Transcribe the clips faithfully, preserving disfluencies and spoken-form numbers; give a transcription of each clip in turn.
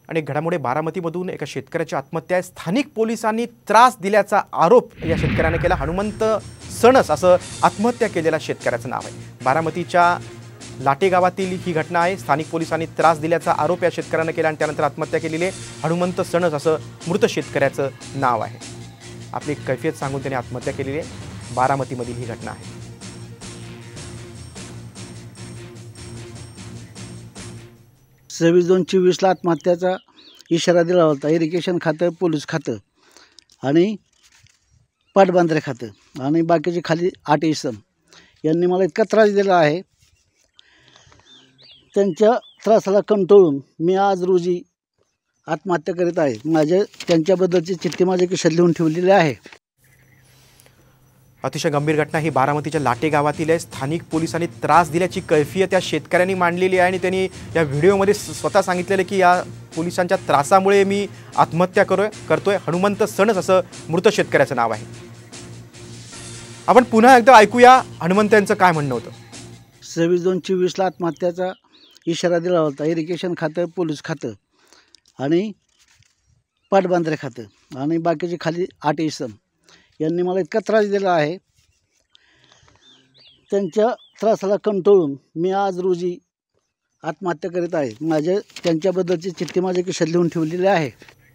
आणि घडामोडी बारामतीमधून एका शेतकऱ्याची आत्महत्या आहे। स्थानिक पोलिसांनी त्रास दिल्याचा आरोप या शेतकऱ्याने केला। हनुमंत सणस असं आत्महत्या केलेल्या शेतकऱ्याचं नाव आहे। बारामतीच्या लाटे गावातील ही घटना आहे। स्थानिक पोलिसांनी त्रास दिल्याचा आरोप या शेतकऱ्याने केला आणि त्यानंतर आत्महत्या केलेली आहे। हनुमंत सणस असं मृत शेतकऱ्याचं नाव आहे। आपली कैफियत सांगून त्याने आत्महत्या केलेली आहे। बारामतीमधील ही घटना आहे। सव्वीस दोन चोवीसला आत्महत्याचा इशारा दिला होता। इरिगेशन खातं, पोलीस खातं आणि पाटबंधारे खातं आणि बाकीचे खाली आठ इसम यांनी मला इतका त्रास दिला आहे। त्यांच्या त्रासाला कंटाळून मी आज रोजी आत्महत्या करीत आहे। माझे त्यांच्याबद्दलची चिठ्ठी माझ्या खिशात लिहून ठेवलेली आहे। अतिशय गंभीर घटना ही बारामतीच्या लाटे गावातील आहे। स्थानिक पोलिसांनी त्रास दिल्याची कैफियत या शेतकऱ्यांनी मांडलेली आहे आणि त्यांनी या व्हिडिओमध्ये स्वतः सांगितलेलं की या पोलिसांच्या त्रासामुळे मी आत्महत्या करोय करतोय। हनुमंत सणस असं मृत शेतकऱ्याचं नाव आहे। आपण पुन्हा एकदा ऐकूया हनुमंत यांचं काय म्हणणं होतं। सव्वीस दोन चोवीसला आत्महत्याचा इशारा दिला होता। इरिगेशन खातं, पोलीस खातं आणि पाटबंधारे खातं आणि बाकीचे खाली आठ इसम यांनी मला इतका त्रास दिला आहे। त्यांच्या त्रासाला कंटाळून मी आज रोजी आत्महत्या करीत आहे। माझ्या त्यांच्याबद्दलची चिठ्ठी माझ्या खिशात लिहून ठेवलेली आहे।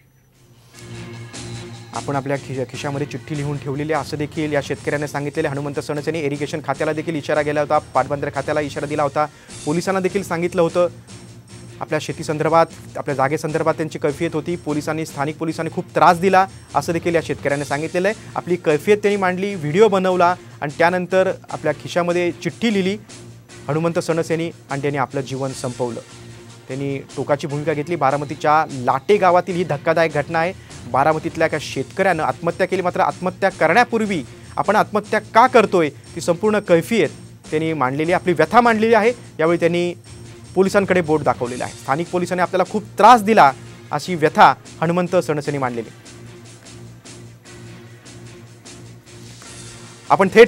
आपण आपल्या खिशा खिशामध्ये चिठ्ठी लिहून ठेवलेली आहे असं देखील या शेतकऱ्याने सांगितलेले। हनुमंत सणस यांनी इरिगेशन खात्याला देखील इशारा गेला होता, पाटबंधारे खात्याला इशारा दिला होता, पोलिसांना देखील सांगितलं होतं। आपल्या शेतीसंदर्भात, आपल्या जागेसंदर्भात त्यांची कैफियत होती। पोलिसांनी, स्थानिक पोलिसांनी खूप त्रास दिला असं देखील या शेतकऱ्याने सांगितलेलं आहे। आपली कैफियत त्यांनी मांडली, व्हिडिओ बनवला आणि त्यानंतर आपल्या खिशामध्ये चिठ्ठी लिहिली हनुमंत सणस यांनी आणि त्यांनी आपलं जीवन संपवलं। त्यांनी टोकाची भूमिका घेतली। बारामतीच्या लाटे गावातील ही धक्कादायक घटना आहे। बारामतीतल्या एका शेतकऱ्यानं आत्महत्या केली, मात्र आत्महत्या करण्यापूर्वी आपण आत्महत्या का करतोय ती संपूर्ण कैफियत त्यांनी मांडलेली, आपली व्यथा मांडलेली आहे। यावेळी त्यांनी पोलिसांकडे बोट दाखवलेलं आहे। स्थानिक पोलिसांनी आपल्याला खूप त्रास दिला अशी व्यथा हनुमंत सणस यांनी मांडलेली। आपण थेट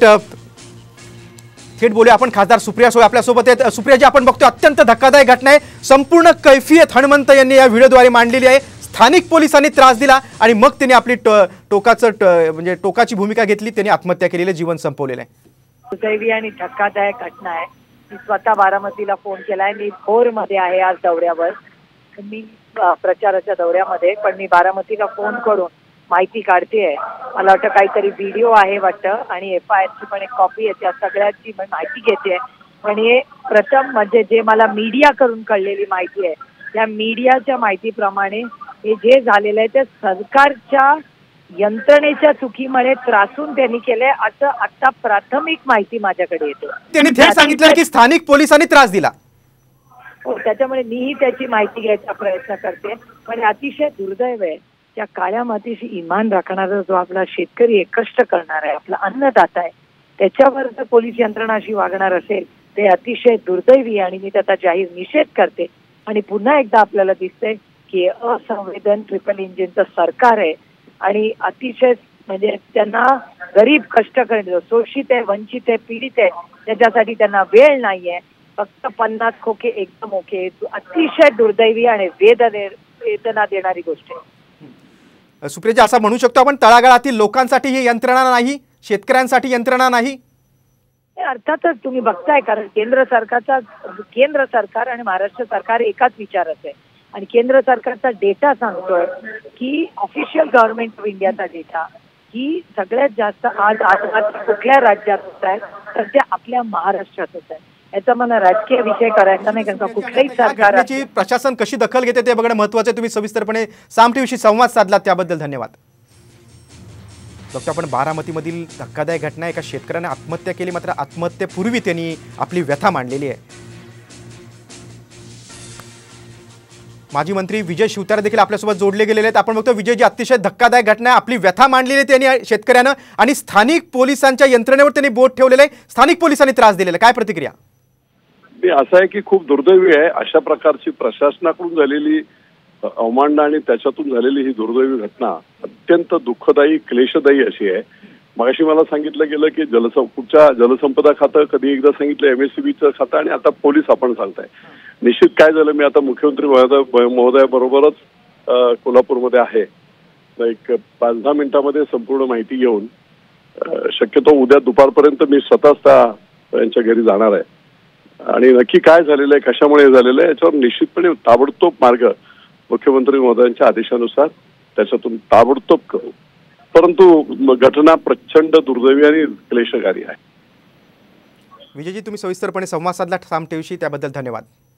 थेट बोलूया। आपण खासदार सुप्रिया सुळे आपल्यासोबत आहेत। सुप्रियाजी, आपण बघतोय अत्यंत धक्कादायक घटना आहे। संपूर्ण कैफियत हनुमंत यांनी या व्हिडिओद्वारे मांडलेली आहे। स्थानिक पोलिसांनी त्रास दिला आणि मग त्यांनी आपली टोकाचं म्हणजे टोकाची भूमिका घेतली, त्यांनी आत्महत्या केलेली, जीवन संपवलेलं आहे। दुर्दैवी आणि धक्कादायक घटना आहे। मी स्वतः बारामतीला फोन केलाय। मी भोरमध्ये आहे आज दौऱ्यावर, मी प्रचाराच्या दौऱ्यामध्ये, पण मी बारामतीला फोन करून माहिती काढतेय। मला वाटतं काहीतरी व्हिडिओ आहे वाटतं आणि एफ आय आरची पण एक कॉपी आहे, त्या सगळ्याची माहिती घेते। पण हे प्रथम म्हणजे जे मला मीडिया करून कळलेली माहिती आहे, त्या मीडियाच्या माहितीप्रमाणे हे जे झालेलं आहे ते सरकारच्या यंत्रणेच्या चुकीमुळे त्रासून त्यांनी केले असं आता प्राथमिक माहिती माझ्याकडे येते। त्यांनी थेट सांगितलं की स्थानिक पोलिसांनी त्रास दिला। हो, त्याच्यामुळे मीही त्याची माहिती घ्यायचा प्रयत्न करते। पण अतिशय दुर्दैव आहे, त्या काळ्या मातीशी इमान राखणारा जो आपला शेतकरी आहे, कष्ट करणार आहे, आपला अन्नदाता आहे, त्याच्यावर जर पोलीस यंत्रणा अशी वागणार असेल ते अतिशय दुर्दैवी आणि मी त्याचा जाहीर निषेध करते। आणि पुन्हा एकदा आपल्याला दिसतंय की असंवेदन ट्रिपल इंजिनचं सरकार आहे आणि अतिशय म्हणजे त्यांना गरीब कष्टकरी, शोषित आहे, वंचित आहे, पीडित आहे, त्याच्यासाठी त्यांना वेळ नाहीये। फक्त पन्नास खोके एकदम ओके, अतिशय दुर्दैवी आणि वेदने वेदना देणारी गोष्ट आहे। सुप्रिया, असं म्हणू शकतो आपण तळागाळातील लोकांसाठी ही यंत्रणा नाही, शेतकऱ्यांसाठी यंत्रणा नाही? अर्थातच तुम्ही बघताय, कारण केंद्र सरकारचा केंद्र सरकार आणि महाराष्ट्र सरकार एकाच विचाराचं आहे आणि केंद्र सरकारचा डेटा सांगतोय की ऑफिशियल गव्हर्नमेंट ऑफ इंडियाचा डेटा की सगळ्यात जास्त आज आत्महत्या कुठल्या राज्यात होत आहे तर ते आपल्या महाराष्ट्रात होत आहे। याचा मला राजकीय विषय करायचा नाही, कारण कुठल्याही सरकारची प्रशासन कशी दखल घेते ते बघणं महत्त्वाचं आहे। तुम्ही सविस्तरपणे साम टीव्हीशी संवाद साधला त्याबद्दल धन्यवाद। बघतो आपण बारामतीमधील धक्कादायक घटना, एका शेतकऱ्याने आत्महत्या केली, मात्र आत्महत्येपूर्वी त्यांनी आपली व्यथा मांडलेली आहे। माजी मंत्री विजय शिवतारे देखील आपल्यासोबत जोडले गेलेले आहेत। आपण बघतो विजयजी, अतिशय धक्कादायक घटना आहे, आपली व्यथा मांडलेली आहे त्यांनी शेतकऱ्यानं आणि स्थानिक पोलिसांच्या यंत्रणेवर त्यांनी बोट ठेवलेलं आहे, स्थानिक पोलिसांनी त्रास दिलेला, काय प्रतिक्रिया? असं आहे की खूप दुर्दैवी आहे अशा प्रकारची प्रशासनाकडून झालेली अवमानना आणि त्याच्यातून झालेली ही दुर्दैवी घटना अत्यंत दुःखदायी, क्लेशदायी अशी आहे। मगाशी मला सांगितलं गेलं की जलसंपदा जलसंपदा खातं, कधी एकदा सांगितलं एमएससीबीचं खातं आणि आता पोलीस आपण सांगताय। निश्चित काय झालं, मी आता मुख्यमंत्री महोदय महोदयाबरोबरच अ, कोल्हापूरमध्ये आहे. एक पाच दहा मिनिटांमध्ये संपूर्ण माहिती घेऊन अ, शक्यतो उद्या दुपारपर्यंत मी स्वतःच त्या यांच्या घरी जाणार आहे आणि नक्की काय झालेलं आहे, कशामुळे हे झालेलं आहे याच्यावर निश्चितपणे ताबडतोब मार्ग मुख्यमंत्री महोदयांच्या आदेशानुसार त्याच्यातून ताबडतोब करू. परंतु घटना प्रचंड दुर्दैवी आणि क्लेशकारी आहे. विजयजी, तुम्ही सविस्तरपणे संवाद साधला साम टीव्हीशी, त्याबद्दल धन्यवाद.